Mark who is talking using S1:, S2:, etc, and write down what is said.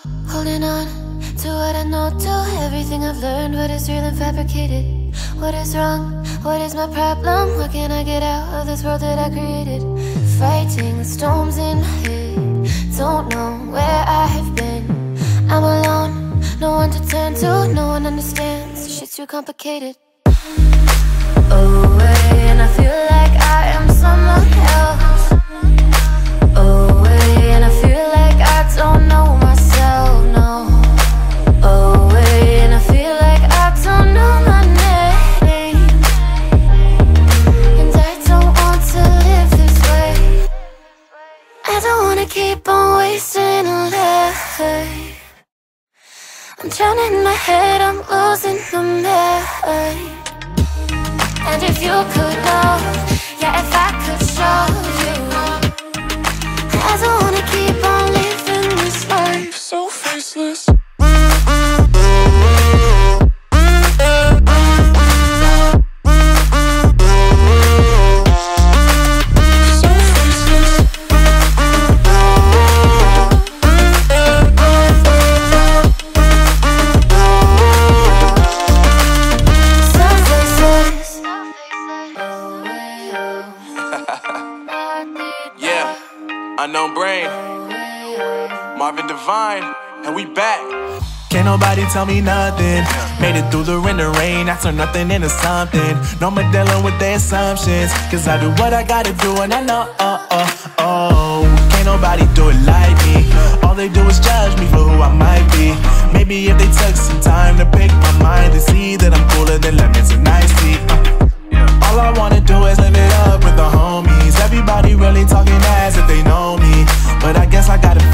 S1: Holding on to what I know, to everything I've learned, but it's real and fabricated. What is wrong? What is my problem? What can I get out of this world that I created? Fighting the storms in my head, don't know where I have been. I'm alone, no one to turn to, no one understands, shit's too complicated. Away, and I feel like I am someone else. Away, and I feel like I don't know myself, no. Away, and I feel like I don't know my name. And I don't want to live this way. I don't wanna keep on wasting a life. I'm drowning in my head, I'm losing my mind. And if you could know, yeah, if I could show you, I don't wanna keep on living this life so faceless.
S2: Unknown Brain, Marvin Divine, and we back.
S3: Can't nobody tell me nothing. Made it through the rain and rain, I turn nothing into something. No more dealing with their assumptions, cause I do what I gotta do and I know, can't nobody do it like me. All they do is judge me for who I might be. Maybe if they took some time to pick my mind, they see that I'm cooler than lemons and iced tea. All I wanna do is live it up with the homies. Everybody really talking as if they know me, but I guess I gotta